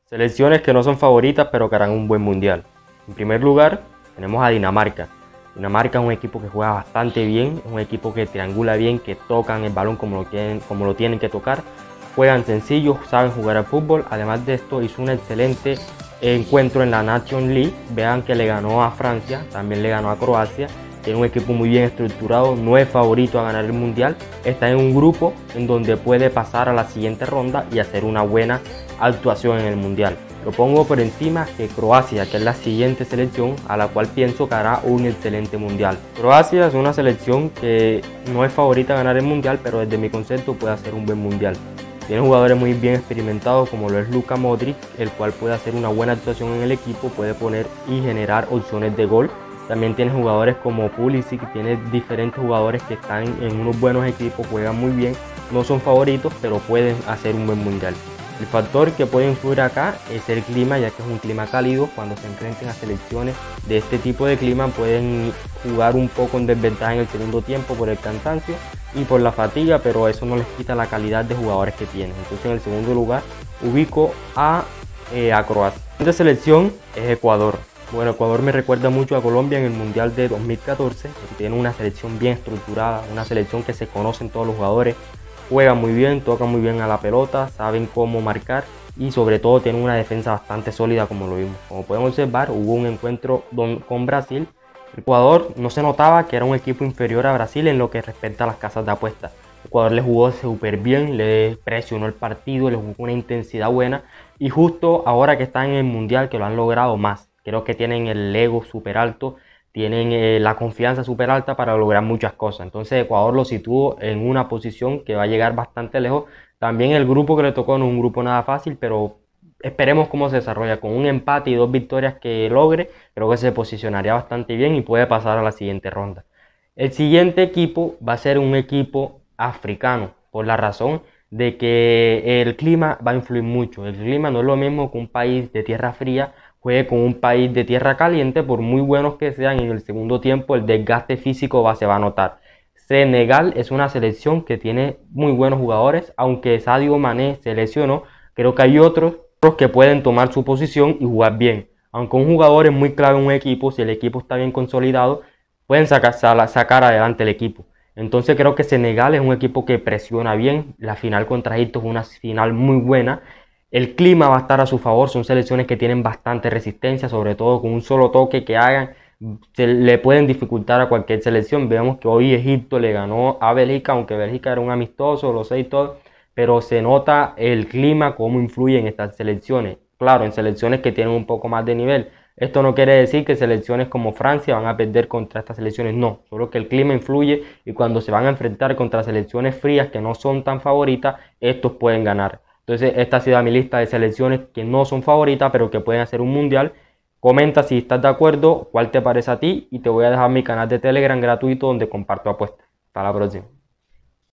Selecciones que no son favoritas pero que harán un buen mundial. En primer lugar, tenemos a Dinamarca. Dinamarca es un equipo que juega bastante bien, es un equipo que triangula bien, que tocan el balón como lo tienen que tocar, juegan sencillos, saben jugar al fútbol. Además de esto, hizo un excelente encuentro en la Nations League. Vean que le ganó a Francia, también le ganó a Croacia. Tiene un equipo muy bien estructurado, no es favorito a ganar el mundial, está en un grupo en donde puede pasar a la siguiente ronda y hacer una buena actuación en el mundial. Lo pongo por encima que Croacia, que es la siguiente selección a la cual pienso que hará un excelente mundial. Croacia es una selección que no es favorita a ganar el mundial, pero desde mi concepto puede hacer un buen mundial. Tiene jugadores muy bien experimentados como lo es Luka Modric, el cual puede hacer una buena actuación en el equipo, puede poner y generar opciones de gol. También tiene jugadores como Pulisic, tiene diferentes jugadores que están en unos buenos equipos, juegan muy bien, no son favoritos, pero pueden hacer un buen mundial. El factor que puede influir acá es el clima, ya que es un clima cálido. Cuando se enfrenten a selecciones de este tipo de clima pueden jugar un poco en desventaja en el segundo tiempo por el cansancio y por la fatiga, pero eso no les quita la calidad de jugadores que tienen. Entonces en el segundo lugar ubico a Croacia. La siguiente selección es Ecuador. Bueno, Ecuador me recuerda mucho a Colombia en el Mundial de 2014, porque tiene una selección bien estructurada, una selección que se conocen todos los jugadores, juegan muy bien, tocan muy bien a la pelota, saben cómo marcar y sobre todo tienen una defensa bastante sólida como lo vimos. Como pueden observar, hubo un encuentro con Brasil. Ecuador no se notaba que era un equipo inferior a Brasil en lo que respecta a las casas de apuestas. Ecuador le jugó súper bien, le presionó el partido, le jugó con una intensidad buena y justo ahora que están en el Mundial que lo han logrado más. Creo que tienen el ego súper alto, tienen la confianza súper alta para lograr muchas cosas. Entonces Ecuador lo sitúo en una posición que va a llegar bastante lejos. También el grupo que le tocó no es un grupo nada fácil, pero esperemos cómo se desarrolla. Con un empate y 2 victorias que logre, creo que se posicionaría bastante bien y puede pasar a la siguiente ronda. El siguiente equipo va a ser un equipo africano, por la razón de que el clima va a influir mucho. El clima no es lo mismo que un país de tierra fría juegue con un país de tierra caliente. Por muy buenos que sean, en el segundo tiempo el desgaste físico se va a notar. Senegal es una selección que tiene muy buenos jugadores, aunque Sadio Mané se lesionó, creo que hay otros que pueden tomar su posición y jugar bien. Aunque un jugador es muy clave en un equipo, si el equipo está bien consolidado, pueden sacar adelante el equipo. Entonces creo que Senegal es un equipo que presiona bien. La final contra Egipto es una final muy buena. El clima va a estar a su favor, son selecciones que tienen bastante resistencia, sobre todo con un solo toque que hagan, se le pueden dificultar a cualquier selección. Vemos que hoy Egipto le ganó a Bélgica, aunque Bélgica era un amistoso, lo sé y todo, pero se nota el clima, cómo influye en estas selecciones. Claro, en selecciones que tienen un poco más de nivel. Esto no quiere decir que selecciones como Francia van a perder contra estas selecciones, no, solo que el clima influye y cuando se van a enfrentar contra selecciones frías que no son tan favoritas, estos pueden ganar. Entonces esta ha sido mi lista de selecciones que no son favoritas pero que pueden hacer un mundial. Comenta si estás de acuerdo, cuál te parece a ti y te voy a dejar mi canal de Telegram gratuito donde comparto apuestas. Hasta la próxima.